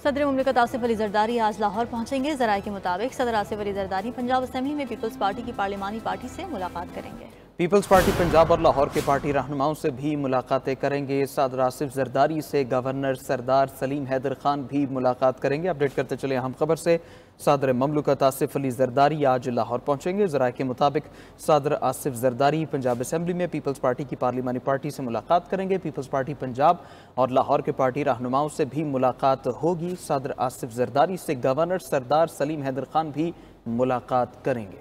सदर मुमलिकत आसिफ अली जरदारी आज लाहौर पहुंचेंगे। ज़राए के मुताबिक सदर आसिफ अली जरदारी पंजाब असम्बली में पीपल्स पार्टी की पार्लिमानी पार्टी से मुलाकात करेंगे। पीपल्स पार्टी पंजाब और लाहौर के पार्टी रहनुमाओं से भी मुलाकातें करेंगे। सदर आसिफ जरदारी से गवर्नर सरदार सलीम हैदर खान भी मुलाकात करेंगे। अपडेट करते चले अहम खबर से, सदर मुमलिकत आसिफ अली जरदारी आज लाहौर पहुंचेंगे। ज़राए के मुताबिक सदर आसिफ जरदारी पंजाब असम्बली में पीपल्स पार्टी की पार्लिमानी पार्टी से मुलाकात करेंगे। पीपल्स पार्टी पंजाब और लाहौर के पार्टी रहनुमाओं से भी मुलाकात होगी। सदर आसिफ जरदारी से गवर्नर सरदार सलीम हैदर खान भी मुलाकात करेंगे।